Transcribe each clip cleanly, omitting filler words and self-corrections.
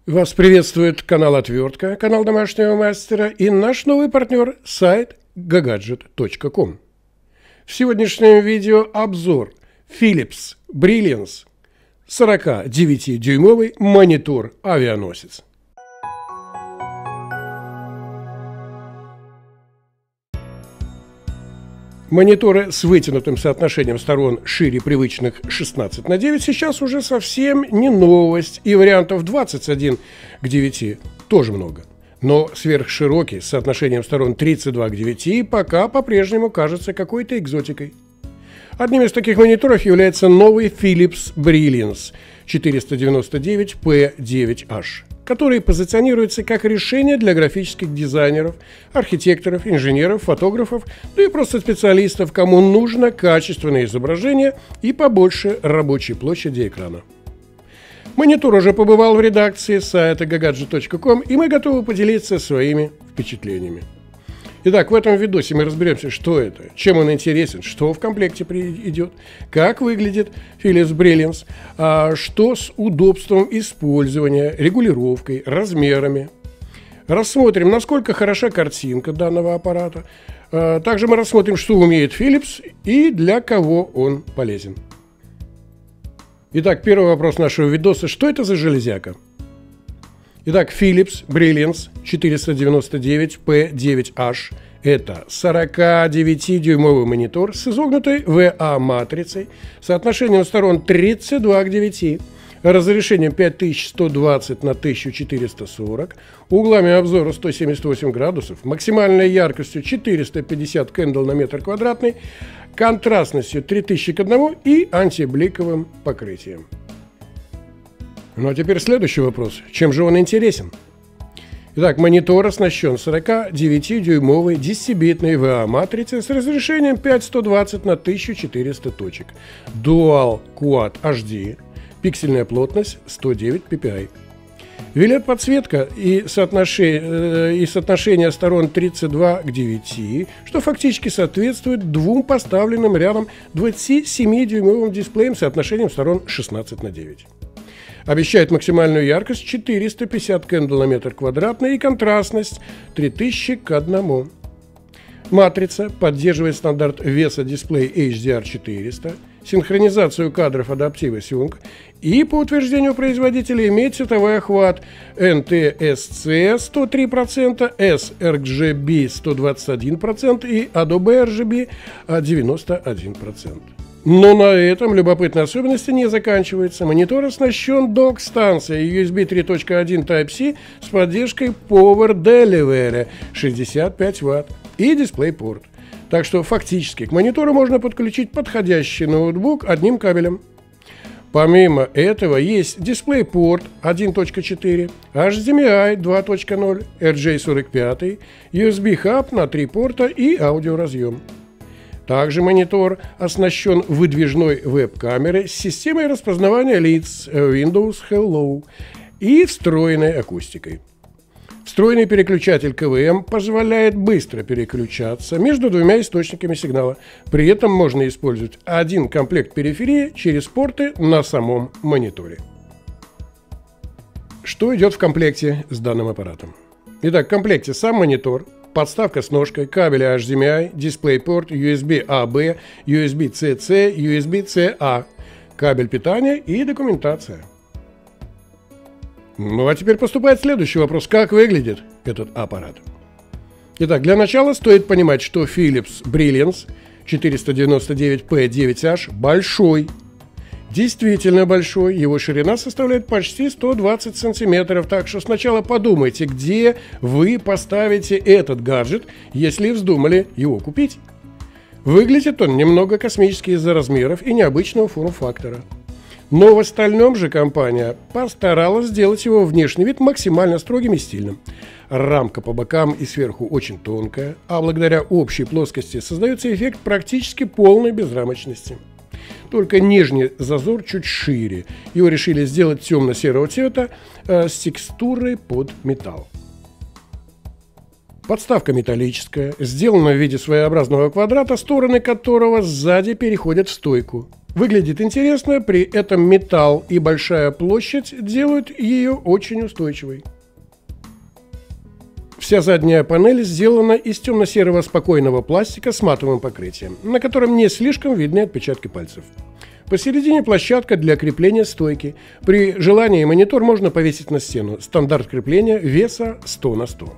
Вас приветствует канал Отвертка, канал домашнего мастера и наш новый партнер сайт gagadget.com. В сегодняшнем видео обзор Philips Brilliance 49-дюймовый монитор-авианосец. Мониторы с вытянутым соотношением сторон шире привычных 16:9 сейчас уже совсем не новость, и вариантов 21:9 тоже много. Но сверхширокий с соотношением сторон 32:9 пока по-прежнему кажется какой-то экзотикой. Одним из таких мониторов является новый Philips Brilliance 499P9H, который позиционируется как решение для графических дизайнеров, архитекторов, инженеров, фотографов, да и просто специалистов, кому нужно качественное изображение и побольше рабочей площади экрана. Монитор уже побывал в редакции сайта gagadget.com, и мы готовы поделиться своими впечатлениями. Итак, в этом видосе мы разберемся, что это, чем он интересен, что в комплекте идет, как выглядит Philips Brilliance, что с удобством использования, регулировкой, размерами. Рассмотрим, насколько хороша картинка данного аппарата. Также мы рассмотрим, что умеет Philips и для кого он полезен. Итак, первый вопрос нашего видоса. Что это за железяка? Итак, Philips Brilliance 499P9H – это 49-дюймовый монитор с изогнутой VA-матрицей, соотношением сторон 32:9, разрешением 5120 на 1440, углами обзора 178 градусов, максимальной яркостью 450 кэндл на метр квадратный, контрастностью 3000:1 и антибликовым покрытием. Ну а теперь следующий вопрос. Чем же он интересен? Итак, монитор оснащен 49-дюймовой 10-битной VA-матрицей с разрешением 5120 на 1400 точек, Dual Quad HD, пиксельная плотность 109 ppi. LED-подсветка и соотношение сторон 32:9, что фактически соответствует двум поставленным рядом 27-дюймовым дисплеям с соотношением сторон 16:9. Обещает максимальную яркость 450 кэндл на метр квадратный и контрастность 3000:1. Матрица поддерживает стандарт веса дисплея HDR400, синхронизацию кадров Adaptive Sync и, по утверждению производителя, имеет цветовой охват NTSC 103%, sRGB 121% и Adobe RGB 91%. Но на этом любопытные особенности не заканчиваются. Монитор оснащен док-станцией USB 3.1 Type-C с поддержкой Power Delivery 65 Вт и DisplayPort. Так что фактически к монитору можно подключить подходящий ноутбук одним кабелем. Помимо этого есть DisplayPort 1.4, HDMI 2.0, RJ45, USB-хаб на 3 порта и аудиоразъем. Также монитор оснащен выдвижной веб-камерой с системой распознавания лиц Windows Hello и встроенной акустикой. Встроенный переключатель КВМ позволяет быстро переключаться между двумя источниками сигнала. При этом можно использовать один комплект периферии через порты на самом мониторе. Что идет в комплекте с данным аппаратом? Итак, в комплекте сам монитор, подставка с ножкой, кабели HDMI, DisplayPort, USB-AB, USB-CC, USB-CA, кабель питания и документация. Ну а теперь поступает следующий вопрос. Как выглядит этот аппарат? Итак, для начала стоит понимать, что Philips Brilliance 499P9H большой. Действительно большой, его ширина составляет почти 120 сантиметров, так что сначала подумайте, где вы поставите этот гаджет, если вздумали его купить. Выглядит он немного космически из-за размеров и необычного форм-фактора. Но в остальном же компания постаралась сделать его внешний вид максимально строгим и стильным. Рамка по бокам и сверху очень тонкая, а благодаря общей плоскости создается эффект практически полной безрамочности. Только нижний зазор чуть шире. Его решили сделать темно-серого цвета с текстурой под металл. Подставка металлическая, сделана в виде своеобразного квадрата, стороны которого сзади переходят в стойку. Выглядит интересно, при этом металл и большая площадь делают ее очень устойчивой. Вся задняя панель сделана из темно-серого спокойного пластика с матовым покрытием, на котором не слишком видны отпечатки пальцев. Посередине площадка для крепления стойки. При желании монитор можно повесить на стену. Стандарт крепления веса 100 на 100.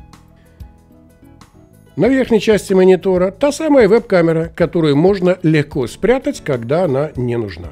На верхней части монитора та самая веб-камера, которую можно легко спрятать, когда она не нужна.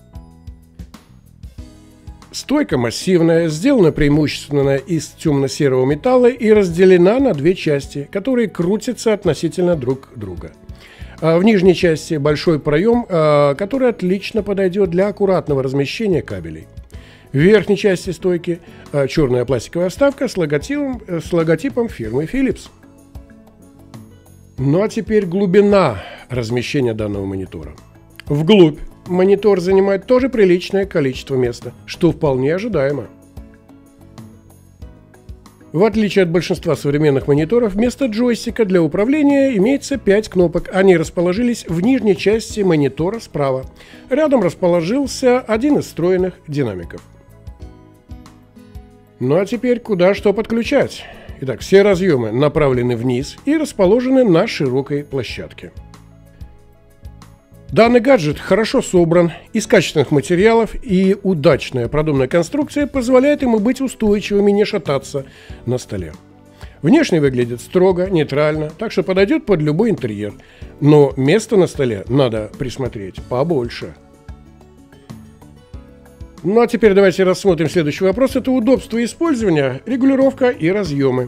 Стойка массивная, сделана преимущественно из темно-серого металла и разделена на две части, которые крутятся относительно друг друга. В нижней части большой проем, который отлично подойдет для аккуратного размещения кабелей. В верхней части стойки черная пластиковая вставка с логотипом фирмы Philips. Ну а теперь глубина размещения данного монитора. Вглубь монитор занимает тоже приличное количество места, что вполне ожидаемо. В отличие от большинства современных мониторов, вместо джойстика для управления имеется 5 кнопок. Они расположились в нижней части монитора справа. Рядом расположился один из встроенных динамиков. Ну а теперь куда что подключать? Итак, все разъемы направлены вниз и расположены на широкой площадке. Данный гаджет хорошо собран, из качественных материалов, и удачная продуманная конструкция позволяет ему быть устойчивым и не шататься на столе. Внешне выглядит строго, нейтрально, так что подойдет под любой интерьер. Но места на столе надо присмотреть побольше. Ну а теперь давайте рассмотрим следующий вопрос. Это удобство использования, регулировка и разъемы.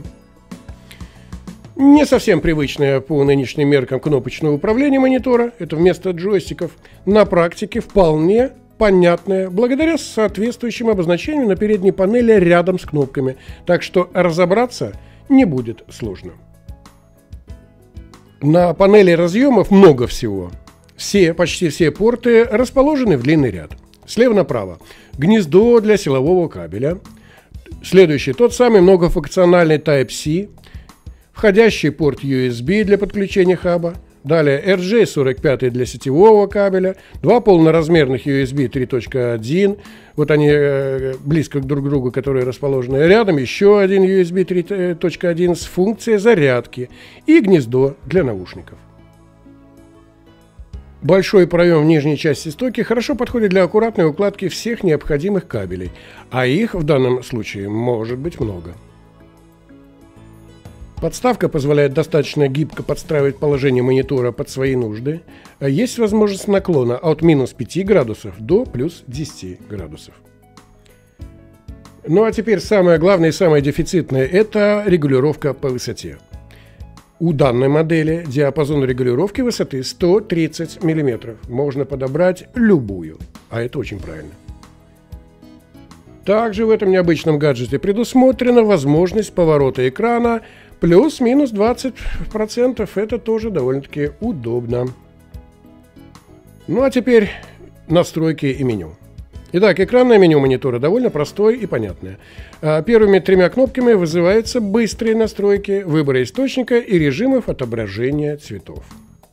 Не совсем привычное по нынешним меркам кнопочное управление монитора, это вместо джойстиков, на практике вполне понятное, благодаря соответствующим обозначениям на передней панели рядом с кнопками, так что разобраться не будет сложно. На панели разъемов много всего. Почти все порты расположены в длинный ряд. Слева направо гнездо для силового кабеля. Следующий тот самый многофункциональный Type-C. Входящий порт USB для подключения хаба. Далее RJ45 для сетевого кабеля. Два полноразмерных USB 3.1. Вот они близко друг к другу, которые расположены. Рядом еще один USB 3.1 с функцией зарядки. И гнездо для наушников. Большой проем в нижней части стойки хорошо подходит для аккуратной укладки всех необходимых кабелей, а их в данном случае может быть много. Подставка позволяет достаточно гибко подстраивать положение монитора под свои нужды. Есть возможность наклона от минус 5 градусов до плюс 10 градусов. Ну а теперь самое главное и самое дефицитное – это регулировка по высоте. У данной модели диапазон регулировки высоты 130 мм. Можно подобрать любую, а это очень правильно. Также в этом необычном гаджете предусмотрена возможность поворота экрана плюс-минус 20%. Это тоже довольно-таки удобно. Ну а теперь настройки и меню. Итак, экранное меню монитора довольно простое и понятное. Первыми 3 кнопками вызываются быстрые настройки выбора источника и режимов отображения цветов.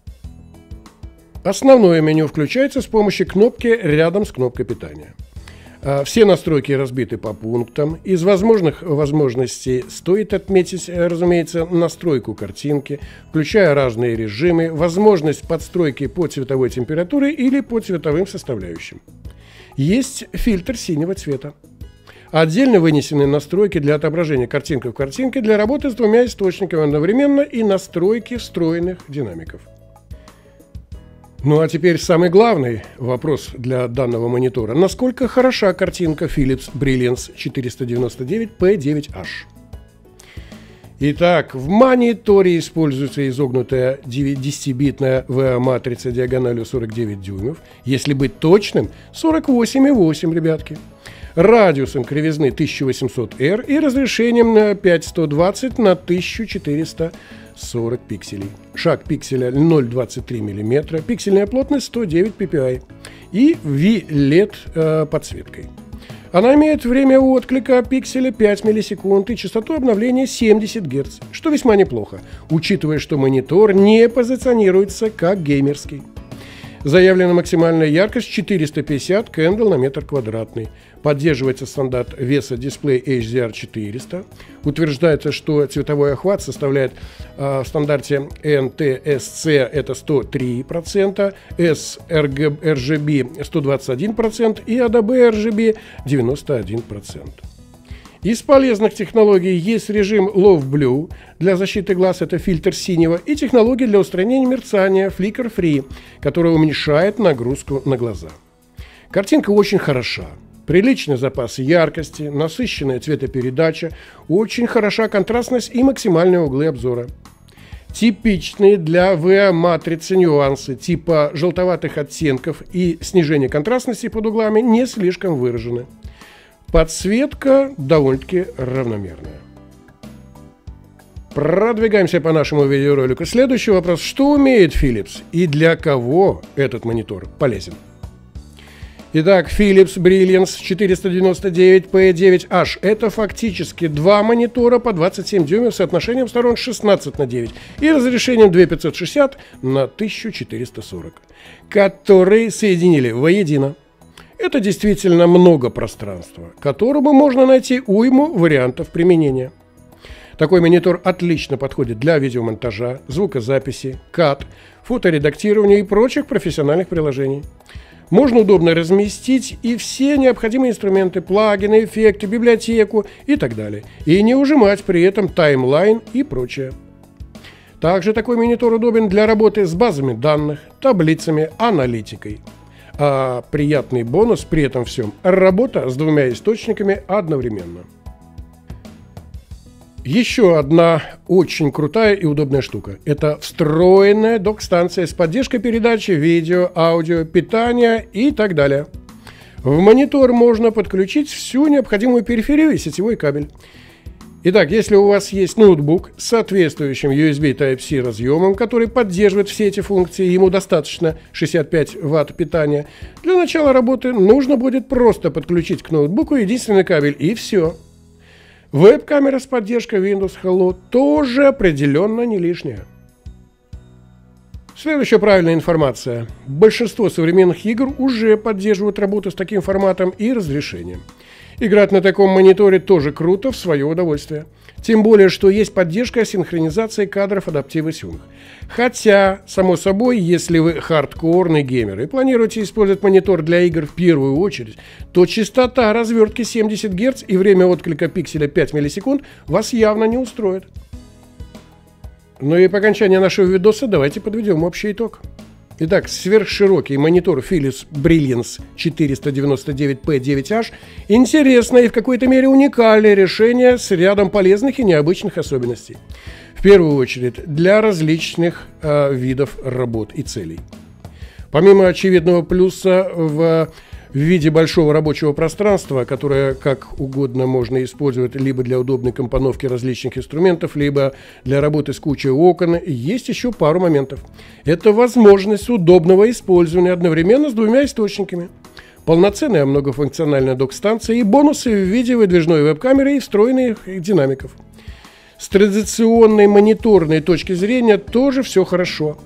Основное меню включается с помощью кнопки рядом с кнопкой питания. Все настройки разбиты по пунктам. Из возможных возможностей стоит отметить, разумеется, настройку картинки, включая разные режимы, возможность подстройки по цветовой температуре или по цветовым составляющим. Есть фильтр синего цвета. Отдельно вынесены настройки для отображения картинка в картинке для работы с 2 источниками одновременно и настройки встроенных динамиков. Ну а теперь самый главный вопрос для данного монитора. Насколько хороша картинка Philips Brilliance 499P9H? Итак, в мониторе используется изогнутая 10-битная VA-матрица диагональю 49 дюймов. Если быть точным, 48,8, ребятки. Радиусом кривизны 1800R и разрешением 5120 на 1440 пикселей. Шаг пикселя 0,23 мм, пиксельная плотность 109 ppi и V-LED подсветкой. Она имеет время отклика пикселя 5 миллисекунд и частоту обновления 70 Гц, что весьма неплохо, учитывая, что монитор не позиционируется как геймерский. Заявлена максимальная яркость 450 кэндл на метр квадратный. Поддерживается стандарт веса дисплея HDR 400. Утверждается, что цветовой охват составляет в стандарте NTSC это 103%, sRGB 121% и ADB RGB 91%. Из полезных технологий есть режим Low Blue для защиты глаз, это фильтр синего, и технология для устранения мерцания Flicker Free, которая уменьшает нагрузку на глаза. Картинка очень хороша. Приличный запас яркости, насыщенная цветопередача, очень хороша контрастность и максимальные углы обзора. Типичные для VA-матрицы нюансы типа желтоватых оттенков и снижения контрастности под углами не слишком выражены. Подсветка довольно-таки равномерная. Продвигаемся по нашему видеоролику. Следующий вопрос. Что умеет Philips и для кого этот монитор полезен? Итак, Philips Brilliance 499P9H. Это фактически два монитора по 27 дюймов с соотношением сторон 16:9 и разрешением 2560 на 1440, которые соединили воедино. Это действительно много пространства, которому можно найти уйму вариантов применения. Такой монитор отлично подходит для видеомонтажа, звукозаписи, CAD, фоторедактирования и прочих профессиональных приложений. Можно удобно разместить и все необходимые инструменты, плагины, эффекты, библиотеку и так далее. И не ужимать при этом таймлайн и прочее. Также такой монитор удобен для работы с базами данных, таблицами, аналитикой. А приятный бонус при этом всем – работа с двумя источниками одновременно. Еще одна очень крутая и удобная штука – это встроенная док-станция с поддержкой передачи видео, аудио, питания и так далее. В монитор можно подключить всю необходимую периферию и сетевой кабель. Итак, если у вас есть ноутбук с соответствующим USB Type-C разъемом, который поддерживает все эти функции, ему достаточно 65 Вт питания, для начала работы нужно будет просто подключить к ноутбуку единственный кабель и все. Веб-камера с поддержкой Windows Hello тоже определенно не лишняя. Следующая правильная информация. Большинство современных игр уже поддерживают работу с таким форматом и разрешением. Играть на таком мониторе тоже круто в свое удовольствие. Тем более, что есть поддержка синхронизации кадров Adaptive Sync. Хотя, само собой, если вы хардкорный геймер и планируете использовать монитор для игр в первую очередь, то частота развертки 70 Гц и время отклика пикселя 5 миллисекунд вас явно не устроит. Ну и по окончании нашего видоса давайте подведем общий итог. Итак, сверхширокий монитор Philips Brilliance 499P9H – интересное и в какой-то мере уникальное решение с рядом полезных и необычных особенностей. В первую очередь для различных видов работ и целей. Помимо очевидного плюса в виде большого рабочего пространства, которое как угодно можно использовать либо для удобной компоновки различных инструментов, либо для работы с кучей окон, есть еще пару моментов. Это возможность удобного использования одновременно с двумя источниками. Полноценная многофункциональная док-станция и бонусы в виде выдвижной веб-камеры и встроенных динамиков. С традиционной мониторной точки зрения тоже все хорошо.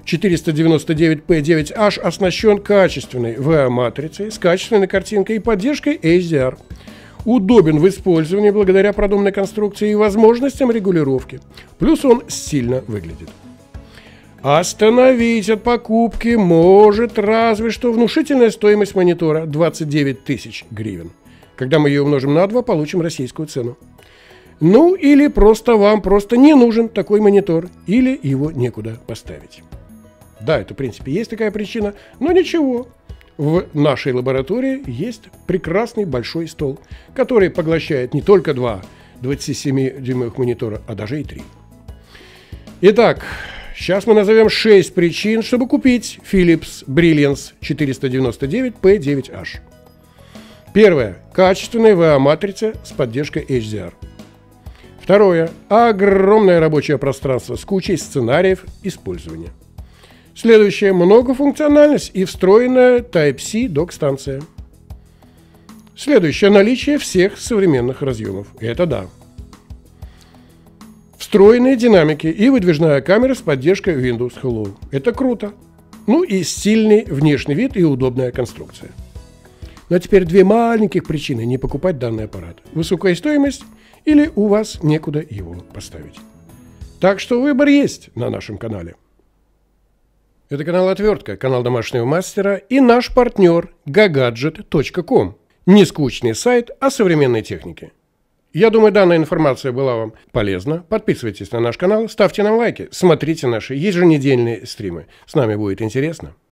499P9H оснащен качественной VA-матрицей с качественной картинкой и поддержкой HDR. Удобен в использовании благодаря продуманной конструкции и возможностям регулировки. Плюс он стильно выглядит. Остановить от покупки может разве что внушительная стоимость монитора 29 тысяч гривен. Когда мы ее умножим на 2, получим российскую цену. Ну или просто вам не нужен такой монитор, или его некуда поставить. Да, это в принципе есть такая причина, но ничего. В нашей лаборатории есть прекрасный большой стол, который поглощает не только два 27-дюймовых монитора, а даже и 3. Итак, сейчас мы назовем 6 причин, чтобы купить Philips Brilliance 499P9H. Первое. Качественная VA-матрица с поддержкой HDR. Второе. Огромное рабочее пространство с кучей сценариев использования. Следующее. Многофункциональность и встроенная Type-C док-станция. Следующее – наличие всех современных разъемов. Это да. Встроенные динамики и выдвижная камера с поддержкой Windows Hello. Это круто. Ну и стильный внешний вид и удобная конструкция. Но теперь две маленьких причины не покупать данный аппарат. Высокая стоимость или у вас некуда его поставить. Так что выбор есть на нашем канале. Это канал «Отвертка», канал домашнего мастера и наш партнер gagadget.com. Нескучный сайт о современной технике. Я думаю, данная информация была вам полезна. Подписывайтесь на наш канал, ставьте нам лайки, смотрите наши еженедельные стримы. С нами будет интересно.